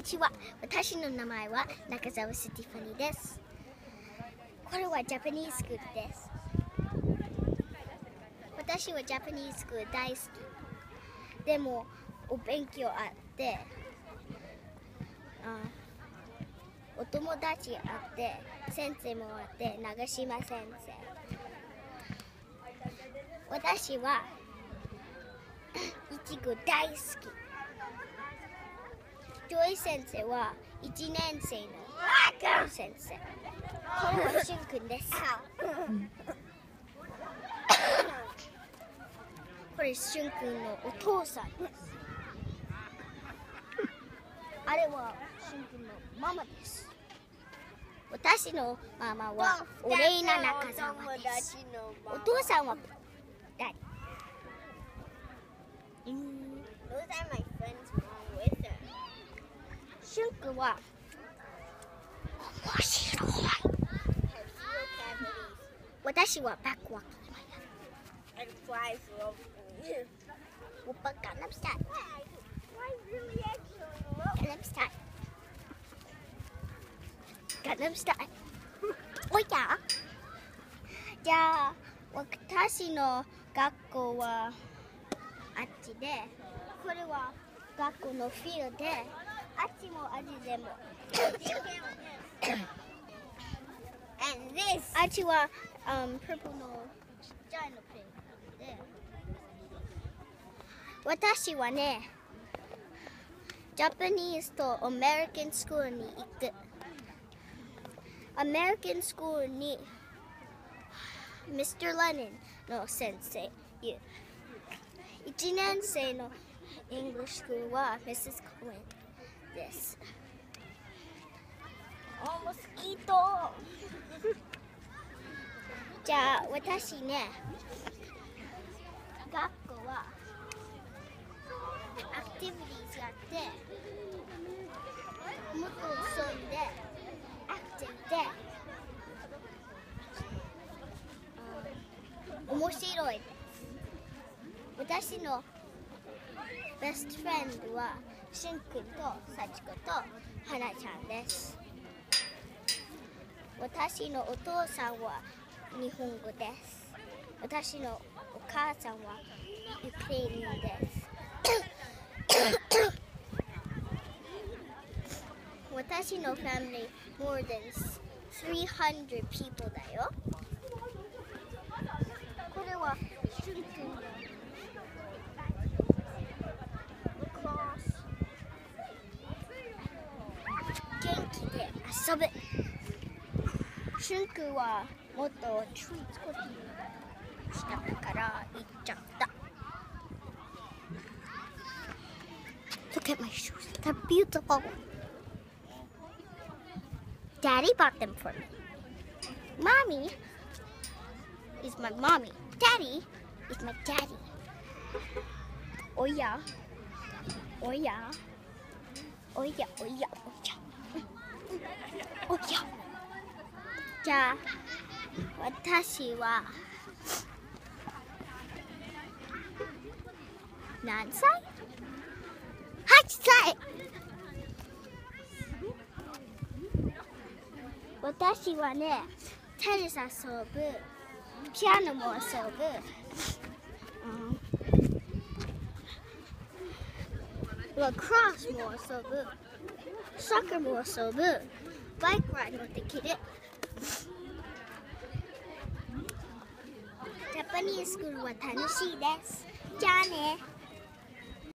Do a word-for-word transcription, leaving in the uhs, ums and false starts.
ちは。私の名前は中澤スティファニーです。これはジャパニーズスクールです。私はジャパニーズスクール大好き。でもお勉強あってあお友達あって先生もあって長島先生。私はいちご大好き。ジョイ先生はいちねん生の先生。これはしゅんくんです。これしゅんくんのお父さんです。あれはしゅんくんのママです。私のママはオレイナ中澤です。お父さんは誰？うん。しゅんくんは面白い。私はバックワーク。オッパガンナムスタイル。ガンナムスタイル。ガンナムスタイル。おや？じゃあ私の学校はあっちで、これは学校のフィールドで、あっちもあっちでも。And this あっちは、um, プルプルのちっちゃいのペンで、私はね、ジャパニーズとアメリカンスクールに行く。アメリカンスクールにミスター・レニンの先生いる。いちねん生のイングリッシュスクールはミセス・コーエンです。おモスキートじゃあ私ね、学校はアクティビティーやってもっと遊んでアクティブで、うん、面白いです。私のベストフレンドはしゅんくんとさちことはなちゃんです。私のお父さんは日本語です。私のお母さんはウクレイニアンです。私のファミリー more than three hundred people だよ。これはしゅんくんの元気で遊ぶ。しゅんくんはもっとトリートコピーしたから行っちゃった。Look at my shoes. They're beautiful. Daddy bought them for me. Mommy is my mommy. Daddy is my daddy. おやおやおやおやおやおや。じゃあ私は何歳？はっさい。私はね、テニス遊ぶ、ピアノも遊ぶ、うん、ラクロスも遊ぶ、サッカーも遊ぶ、バイクライドもできる。ジャパニーズスクールは楽しいです。じゃあね。